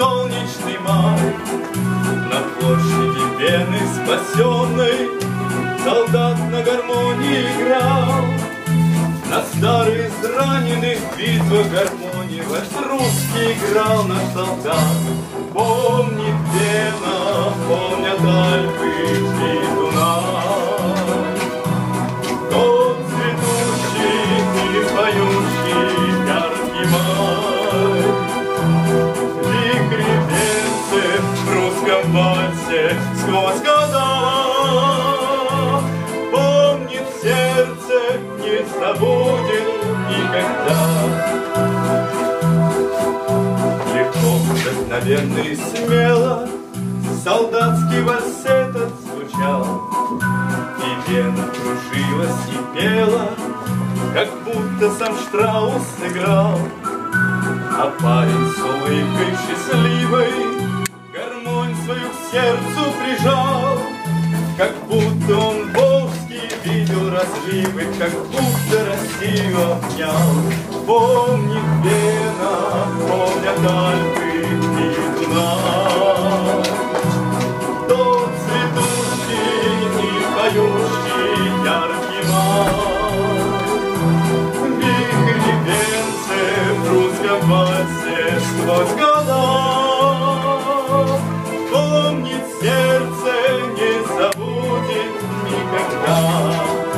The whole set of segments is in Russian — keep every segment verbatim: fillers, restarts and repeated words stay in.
солнечный май. На площади Вены спасенной солдат на гармонии играл. На старых израненных битвах гармонии вальс русский играл наш солдат. Помнит Вена, помнят Альпы и Дунай. Тот цветущий и поющий яркий май. Вихри пенсы в русском вальсе сквозь года. Помнит сердце, не забудет никогда. Легко, вдохновенно и смело солдатский вальс этот звучал. И Вена кружилась и пела, как будто сам Штраус сыграл. А парень с улыбкой счастливой гармонь свою к сердцу прижал, как будто он волжский видел разливы, как будто Россию обнял. Помнит Вена, помнят Альпы и Дунай. Тот цветущий и поющий яркий май. Вихри венцы в русском вальсе сквозь года. Помнит сердце, не забудет никогда.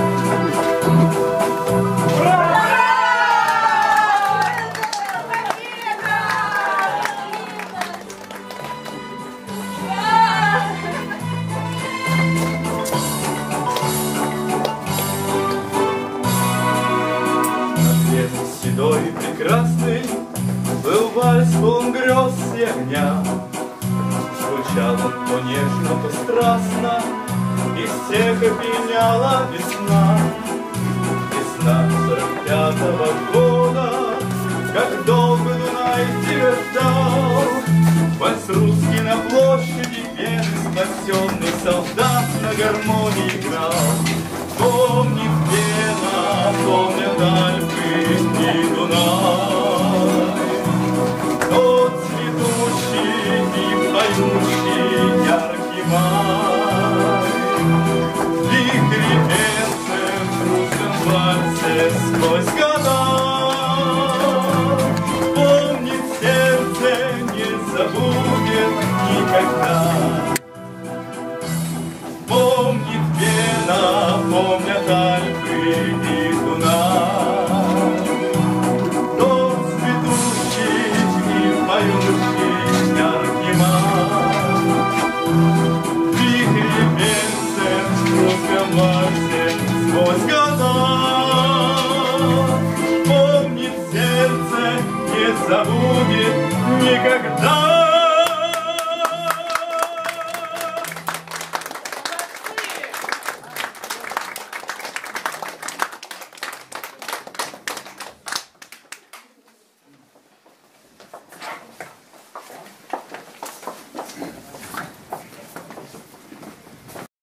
Седой и прекрасный был вальс полон грез и огня. Звучал он то нежно, то страстно, и всех опьяняла весна. Весна сорок пятого года, как долго Дунай тебя ждал. Вальс русский на площади Вены спасенный солдат на гармонии играл. Помнит Вена, помнят Альпы и Дунай. Тот цветущий и поющий